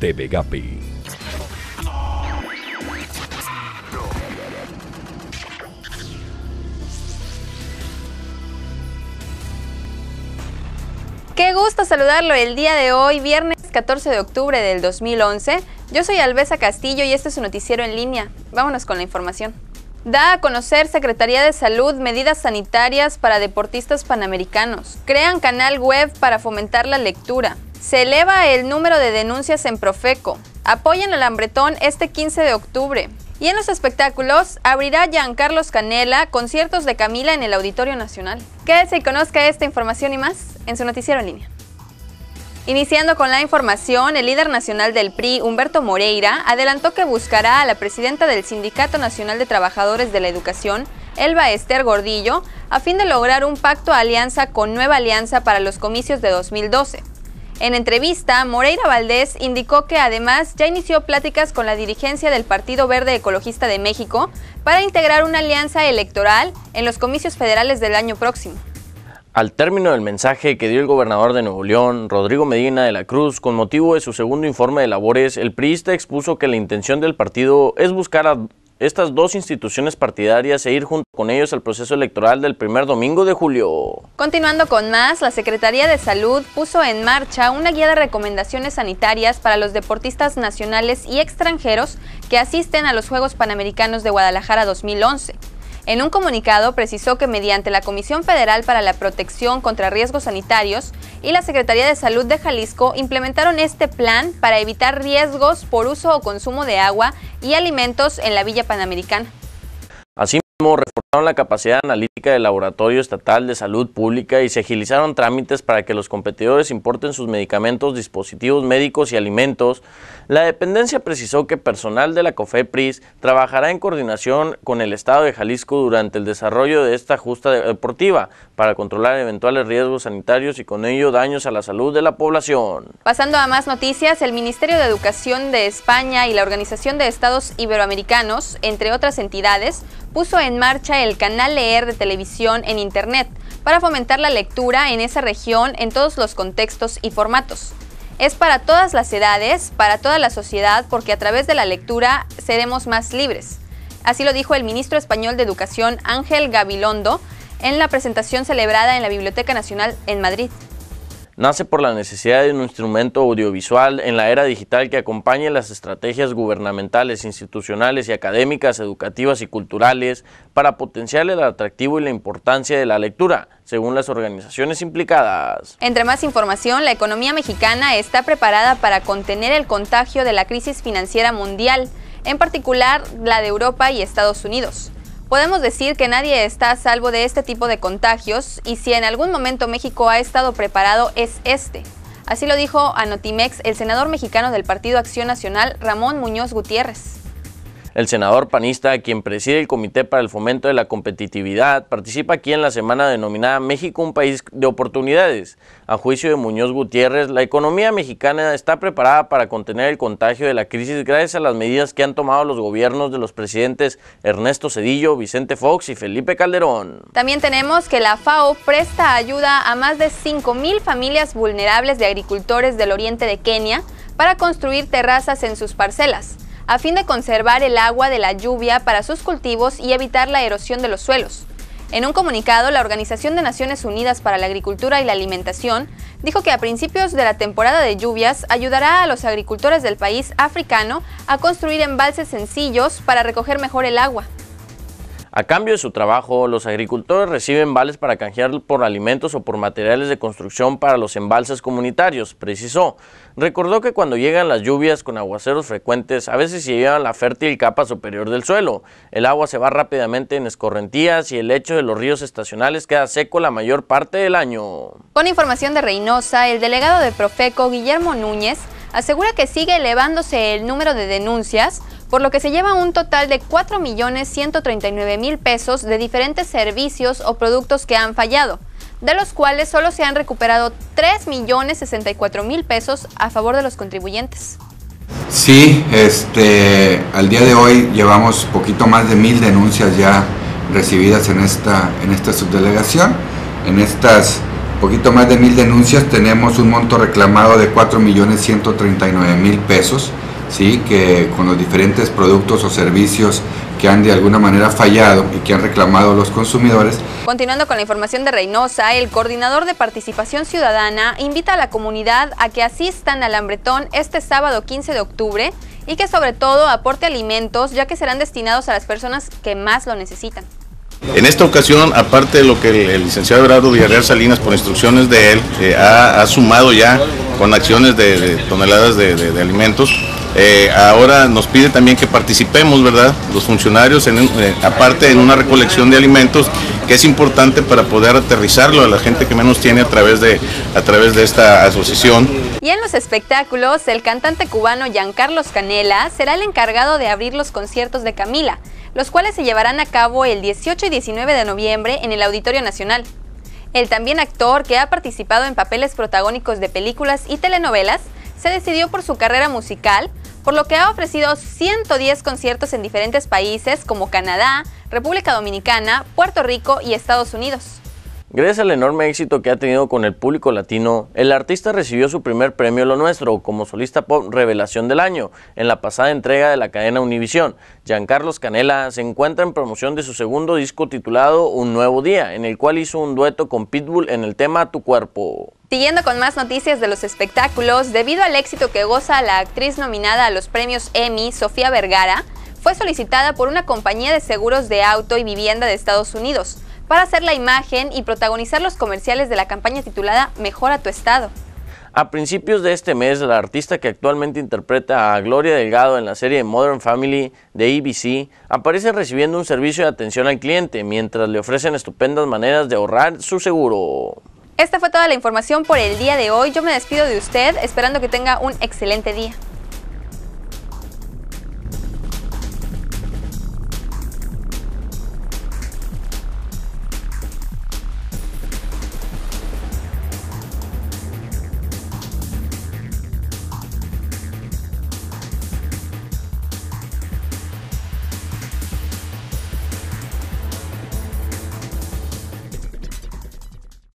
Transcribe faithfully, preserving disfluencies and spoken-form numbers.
de Vegapi. Qué gusto saludarlo el día de hoy, viernes catorce de octubre del dos mil once. Yo soy Alvesa Castillo y este es su noticiero en línea. Vámonos con la información. Da a conocer Secretaría de Salud medidas sanitarias para deportistas panamericanos. Crean canal web para fomentar la lectura. Se eleva el número de denuncias en Profeco. Apoyan al hambretón este quince de octubre. Y en los espectáculos, abrirá Giancarlos Canela conciertos de Camila en el Auditorio Nacional. Quédese y conozca esta información y más en su noticiero en línea. Iniciando con la información, el líder nacional del P R I, Humberto Moreira, adelantó que buscará a la presidenta del Sindicato Nacional de Trabajadores de la Educación, Elba Ester Gordillo, a fin de lograr un pacto alianza con Nueva Alianza para los comicios de dos mil doce. En entrevista, Moreira Valdés indicó que además ya inició pláticas con la dirigencia del Partido Verde Ecologista de México para integrar una alianza electoral en los comicios federales del año próximo. Al término del mensaje que dio el gobernador de Nuevo León, Rodrigo Medina de la Cruz, con motivo de su segundo informe de labores, el priista expuso que la intención del partido es buscar a estas dos instituciones partidarias e ir junto con ellos al proceso electoral del primer domingo de julio. Continuando con más, la Secretaría de Salud puso en marcha una guía de recomendaciones sanitarias para los deportistas nacionales y extranjeros que asisten a los Juegos Panamericanos de Guadalajara dos mil once. En un comunicado precisó que mediante la Comisión Federal para la Protección contra Riesgos Sanitarios y la Secretaría de Salud de Jalisco implementaron este plan para evitar riesgos por uso o consumo de agua y alimentos en la Villa Panamericana. Asimismo, reforzaron la capacidad analítica del Laboratorio Estatal de Salud Pública y se agilizaron trámites para que los competidores importen sus medicamentos, dispositivos médicos y alimentos. La dependencia precisó que personal de la COFEPRIS trabajará en coordinación con el Estado de Jalisco durante el desarrollo de esta justa deportiva para controlar eventuales riesgos sanitarios y con ello daños a la salud de la población. Pasando a más noticias, el Ministerio de Educación de España y la Organización de Estados Iberoamericanos, entre otras entidades, puso en marcha el canal Leer de televisión en Internet para fomentar la lectura en esa región en todos los contextos y formatos. Es para todas las edades, para toda la sociedad, porque a través de la lectura seremos más libres. Así lo dijo el ministro español de Educación, Ángel Gabilondo, en la presentación celebrada en la Biblioteca Nacional en Madrid. Nace por la necesidad de un instrumento audiovisual en la era digital que acompañe las estrategias gubernamentales, institucionales y académicas, educativas y culturales para potenciar el atractivo y la importancia de la lectura, según las organizaciones implicadas. Entre más información, la economía mexicana está preparada para contener el contagio de la crisis financiera mundial, en particular la de Europa y Estados Unidos. Podemos decir que nadie está a salvo de este tipo de contagios y si en algún momento México ha estado preparado es este. Así lo dijo a Notimex el senador mexicano del Partido Acción Nacional, Ramón Muñoz Gutiérrez. El senador panista, quien preside el Comité para el Fomento de la Competitividad, participa aquí en la semana denominada México, un país de oportunidades. A juicio de Muñoz Gutiérrez, la economía mexicana está preparada para contener el contagio de la crisis gracias a las medidas que han tomado los gobiernos de los presidentes Ernesto Zedillo, Vicente Fox y Felipe Calderón. También tenemos que la FAO presta ayuda a más de cinco mil familias vulnerables de agricultores del oriente de Kenia para construir terrazas en sus parcelas, a fin de conservar el agua de la lluvia para sus cultivos y evitar la erosión de los suelos. En un comunicado, la Organización de Naciones Unidas para la Agricultura y la Alimentación dijo que a principios de la temporada de lluvias ayudará a los agricultores del país africano a construir embalses sencillos para recoger mejor el agua. A cambio de su trabajo, los agricultores reciben vales para canjear por alimentos o por materiales de construcción para los embalses comunitarios, precisó. Recordó que cuando llegan las lluvias con aguaceros frecuentes, a veces se llevan la fértil capa superior del suelo. El agua se va rápidamente en escorrentías y el lecho de los ríos estacionales queda seco la mayor parte del año. Con información de Reynosa, el delegado de Profeco, Guillermo Núñez, asegura que sigue elevándose el número de denuncias, por lo que se lleva un total de cuatro millones ciento treinta y nueve mil pesos de diferentes servicios o productos que han fallado, de los cuales solo se han recuperado tres millones sesenta y cuatro mil pesos a favor de los contribuyentes. Sí, este, al día de hoy llevamos poquito más de mil denuncias ya recibidas en esta, en esta subdelegación. En estas poquito más de mil denuncias, tenemos un monto reclamado de cuatro millones ciento treinta y nueve mil pesos, ¿sí? Que con los diferentes productos o servicios que han de alguna manera fallado y que han reclamado los consumidores. Continuando con la información de Reynosa, el coordinador de Participación Ciudadana invita a la comunidad a que asistan al Hambretón este sábado quince de octubre y que sobre todo aporte alimentos, ya que serán destinados a las personas que más lo necesitan. En esta ocasión, aparte de lo que el, el licenciado Everardo Villarreal Salinas, por instrucciones de él, eh, ha, ha sumado ya con acciones de, de toneladas de, de, de alimentos, eh, ahora nos pide también que participemos, ¿verdad?, los funcionarios, en, eh, aparte en una recolección de alimentos, que es importante para poder aterrizarlo a la gente que menos tiene a través de, a través de esta asociación. Y en los espectáculos, el cantante cubano Giancarlos Canela será el encargado de abrir los conciertos de Camila, los cuales se llevarán a cabo el dieciocho y diecinueve de noviembre en el Auditorio Nacional. El también actor, que ha participado en papeles protagónicos de películas y telenovelas, se decidió por su carrera musical, por lo que ha ofrecido ciento diez conciertos en diferentes países como Canadá, República Dominicana, Puerto Rico y Estados Unidos. Gracias al enorme éxito que ha tenido con el público latino, el artista recibió su primer premio Lo Nuestro como solista pop Revelación del Año en la pasada entrega de la cadena Univisión. Giancarlos Canela se encuentra en promoción de su segundo disco titulado Un Nuevo Día, en el cual hizo un dueto con Pitbull en el tema Tu Cuerpo. Siguiendo con más noticias de los espectáculos, debido al éxito que goza la actriz nominada a los premios Emmy, Sofía Vergara, fue solicitada por una compañía de seguros de auto y vivienda de Estados Unidos para hacer la imagen y protagonizar los comerciales de la campaña titulada Mejora tu Estado. A principios de este mes, la artista que actualmente interpreta a Gloria Delgado en la serie Modern Family de A B C aparece recibiendo un servicio de atención al cliente mientras le ofrecen estupendas maneras de ahorrar su seguro. Esta fue toda la información por el día de hoy. Yo me despido de usted esperando que tenga un excelente día.